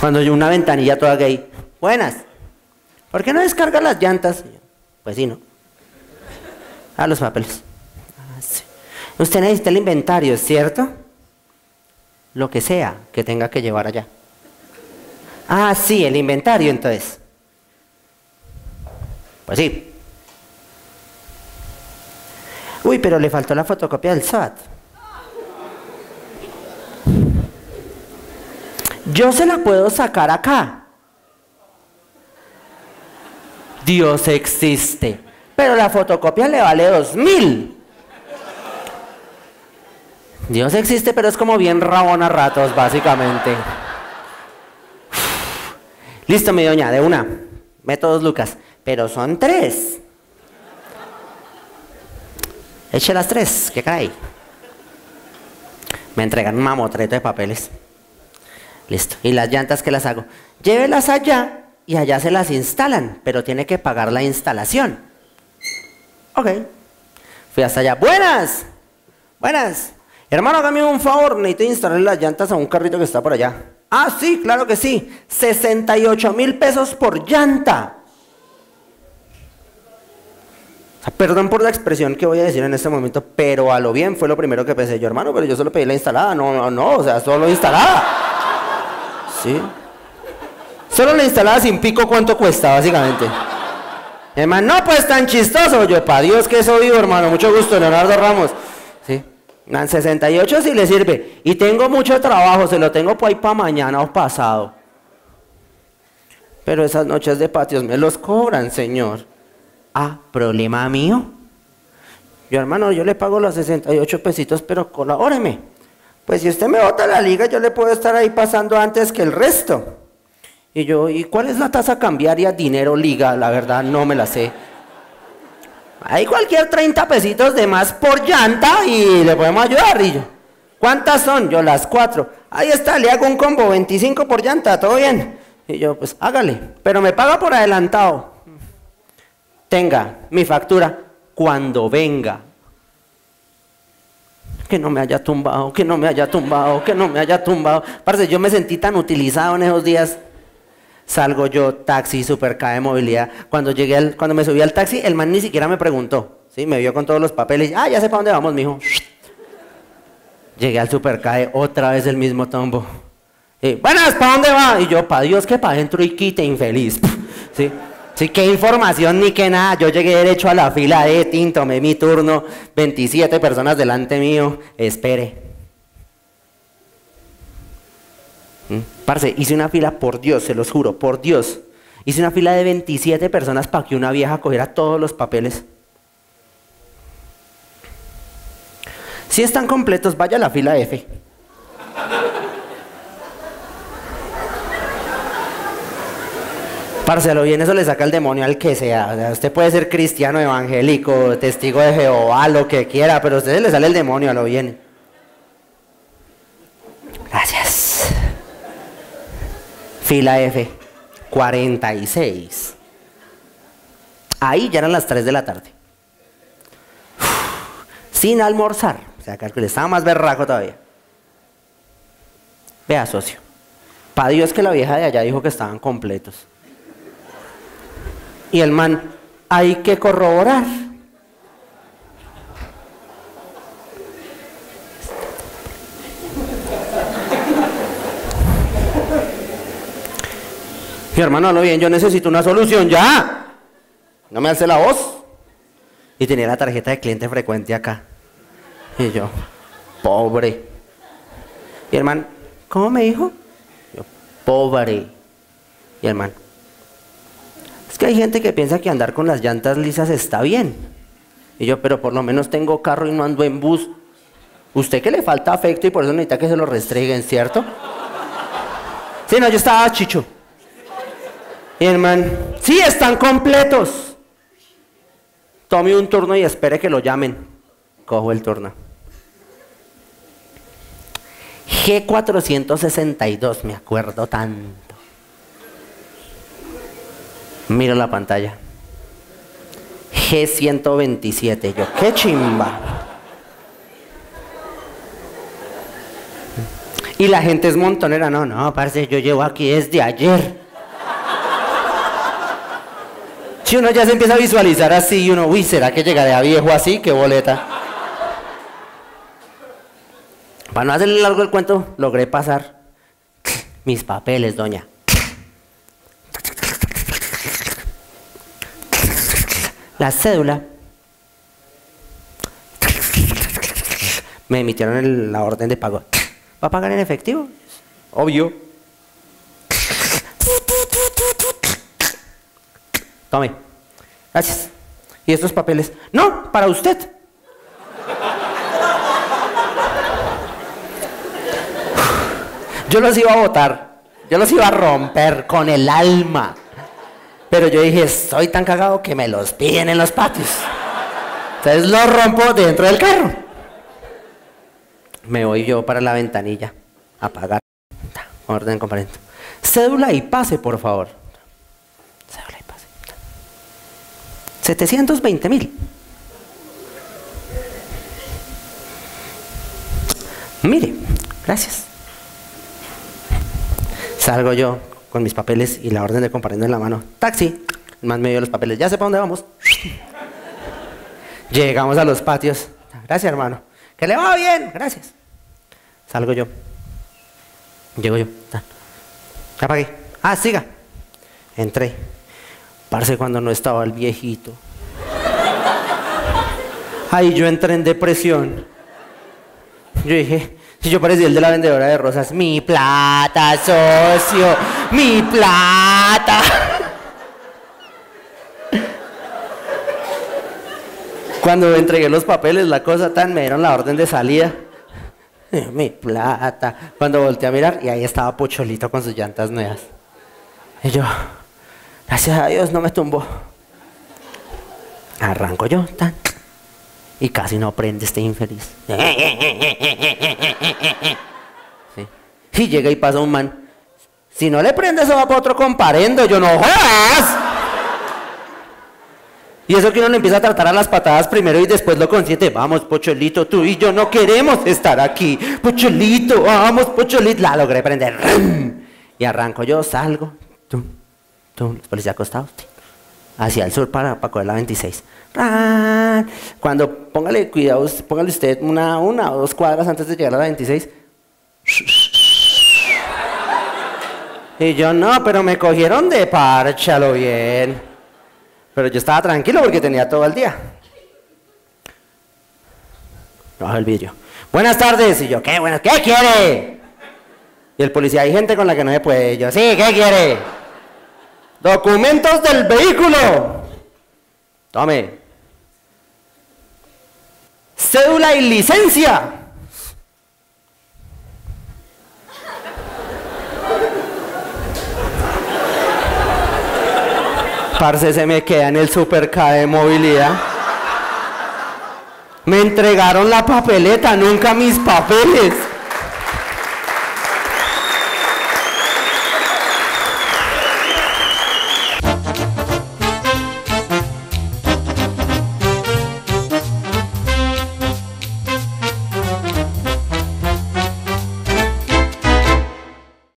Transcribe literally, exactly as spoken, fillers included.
Cuando yo una ventanilla toda gay. Buenas. ¿Por qué no descarga las llantas? Pues sí, ¿no? Ah, los papeles. Ah, sí. Usted necesita el inventario, ¿cierto? Lo que sea que tenga que llevar allá. Ah, sí, el inventario entonces. Pues sí. Uy, pero le faltó la fotocopia del S A T. Yo se la puedo sacar acá. Dios existe. Pero la fotocopia le vale dos mil. Dios existe, pero es como bien rabón a ratos, básicamente. Listo, mi doña, de una. Métodos Lucas. Pero son tres. Eche las tres, ¿qué cae? Me entregan un mamotreto de papeles. Listo. ¿Y las llantas qué las hago? Llévelas allá y allá se las instalan, pero tiene que pagar la instalación. Ok. Fui hasta allá. ¡Buenas! ¡Buenas! Hermano, hágame un favor, necesito instalar las llantas a un carrito que está por allá. Ah, sí, claro que sí. sesenta y ocho mil pesos por llanta. O sea, perdón por la expresión que voy a decir en este momento, pero a lo bien fue lo primero que pensé yo, hermano, pero yo solo pedí la instalada. No, no, no, o sea, solo instalada. Sí. Solo la instalada sin pico, ¿cuánto cuesta, básicamente? Hermano, no, pues tan chistoso. Yo, pa' Dios que eso vivo, hermano. Mucho gusto, Leonardo Ramos. Sí. En sesenta y ocho sí le sirve. Y tengo mucho trabajo, se lo tengo por ahí para mañana o pasado. Pero esas noches de patios me los cobran, señor. Ah, ¿problema mío? Yo, hermano, yo le pago los sesenta y ocho pesitos, pero colabóreme. Pues si usted me bota la liga, yo le puedo estar ahí pasando antes que el resto. Y yo, ¿y cuál es la tasa cambiaria dinero liga? La verdad no me la sé. Hay cualquier treinta pesitos de más por llanta y le podemos ayudar. Y yo, ¿cuántas son? Yo, las cuatro. Ahí está, le hago un combo, veinticinco por llanta, ¿todo bien? Y yo, pues hágale, pero me paga por adelantado. Tenga mi factura cuando venga. Que no me haya tumbado, que no me haya tumbado, que no me haya tumbado. Parce, yo me sentí tan utilizado en esos días. Salgo yo, taxi, Superca de movilidad. Cuando llegué al, cuando me subí al taxi, el man ni siquiera me preguntó. ¿Sí? Me vio con todos los papeles. Ah, ya sé para dónde vamos, mijo. Llegué al Supercae, otra vez el mismo tombo. Y, buenas, ¿para dónde va? Y yo, para Dios que para adentro y quite, infeliz. ¿Sí? Sí, qué información ni qué nada. Yo llegué derecho a la fila de Tin, tomé mi turno, veintisiete personas delante mío. Espere. ¿Mm? Parce, hice una fila, por Dios, se los juro, por Dios. Hice una fila de veintisiete personas para que una vieja cogiera todos los papeles. Si están completos, vaya a la fila F. Parce, a lo bien eso le saca el demonio al que sea. O sea, usted puede ser cristiano, evangélico, testigo de Jehová, lo que quiera, pero a usted le sale el demonio a lo bien. Gracias. Fila F, cuarenta y seis. Ahí ya eran las tres de la tarde. Uf, sin almorzar. O sea, calculé, estaba más berraco todavía. Vea, socio. Pa' Dios que la vieja de allá dijo que estaban completos. Y el man, hay que corroborar. Mi hermano, no bien, yo necesito una solución ya. No me alce la voz. Y tenía la tarjeta de cliente frecuente acá. Y yo, pobre. Y el man, ¿cómo me dijo? Yo, pobre. Y el man, es que hay gente que piensa que andar con las llantas lisas está bien. Y yo, pero por lo menos tengo carro y no ando en bus. Usted que le falta afecto y por eso necesita que se lo restreguen, ¿cierto? Sí, no, yo estaba chicho. Y el man, sí, están completos. Tome un turno y espere que lo llamen. Cojo el turno. G cuatrocientos sesenta y dos, me acuerdo tanto. Miro la pantalla. G ciento veintisiete. Yo, qué chimba. Y la gente es montonera. No, no, parce, yo llevo aquí desde ayer. Si uno ya se empieza a visualizar así y uno, uy, ¿será que llegaré a viejo así? ¡Qué boleta! Para no hacerle largo el cuento, logré pasar mis papeles, doña. La cédula. Me emitieron el, la orden de pago. ¿Va a pagar en efectivo? Obvio. Tome. Gracias. ¿Y estos papeles? No, para usted. Yo los iba a botar. Yo los iba a romper con el alma. Pero yo dije, estoy tan cagado que me los piden en los patios. Entonces los rompo dentro del carro. Me voy yo para la ventanilla a pagar. Orden de comparendo. Cédula y pase, por favor. Cédula y pase. setecientos veinte mil. Mire, gracias. Salgo yo con mis papeles y la orden de comparendo en la mano. Taxi. El man me dio los papeles. Ya sé para dónde vamos. Llegamos a los patios. Gracias, hermano. Que le va bien. Gracias. Salgo yo. Llego yo. Ya pagué. Ah, siga. Entré. Parce, cuando no estaba el viejito. Ahí yo entré en depresión. Yo dije, si yo parecía el de la vendedora de rosas, mi plata, socio, mi plata. Cuando entregué los papeles, la cosa tan, me dieron la orden de salida. Mi plata. Cuando volteé a mirar, y ahí estaba Pocholito con sus llantas nuevas. Y yo, gracias a Dios, no me tumbó. Arranco yo, tan. Y casi no prende este infeliz. Sí. Y llega y pasa un man. Si no le prende, eso va para otro comparendo. Yo, no jodas. Y eso que uno le empieza a tratar a las patadas primero y después lo consiente. Vamos, Pocholito, tú y yo no queremos estar aquí. Pocholito, vamos, Pocholito. La logré prender. Y arranco yo, salgo. Tum, tum, los policías acostados. Hacia el sur para, para coger la veintiséis. Cuando póngale cuidado, póngale usted una, una o dos cuadras antes de llegar a la veintiséis. Y yo, no, pero me cogieron de párchalo bien. Pero yo estaba tranquilo porque tenía todo el día. Bajo el vidrio. Buenas tardes. Y yo, ¿qué? Bueno, ¿qué quiere? Y el policía, hay gente con la que no se puede. Y yo, sí, ¿qué quiere? Documentos del vehículo. Tome. Cédula y licencia. Parce, se me queda en el Super K de movilidad. Me entregaron la papeleta, nunca mis papeles.